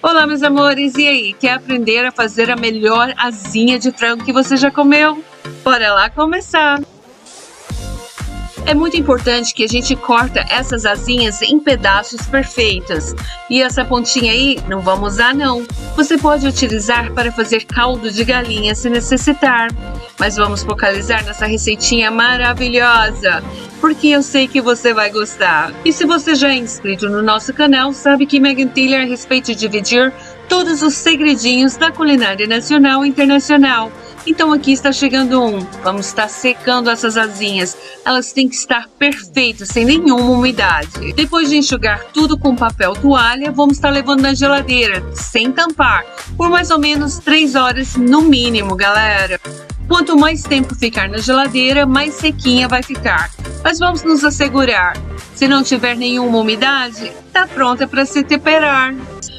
Olá, meus amores, e aí? Quer aprender a fazer a melhor asinha de frango que você já comeu? Bora lá começar! É muito importante que a gente corta essas asinhas em pedaços perfeitos. E essa pontinha aí, não vamos usar não. Você pode utilizar para fazer caldo de galinha se necessitar. Mas vamos focalizar nessa receitinha maravilhosa, porque eu sei que você vai gostar. E se você já é inscrito no nosso canal, sabe que Megan Taylor é a respeito de dividir todos os segredinhos da culinária nacional e internacional. Então aqui está chegando um. Vamos estar secando essas asinhas. Elas têm que estar perfeitas, sem nenhuma umidade. Depois de enxugar tudo com papel toalha, vamos estar levando na geladeira, sem tampar, por mais ou menos 3 horas no mínimo, galera. Quanto mais tempo ficar na geladeira, mais sequinha vai ficar. Mas vamos nos assegurar. Se não tiver nenhuma umidade, está pronta para se temperar.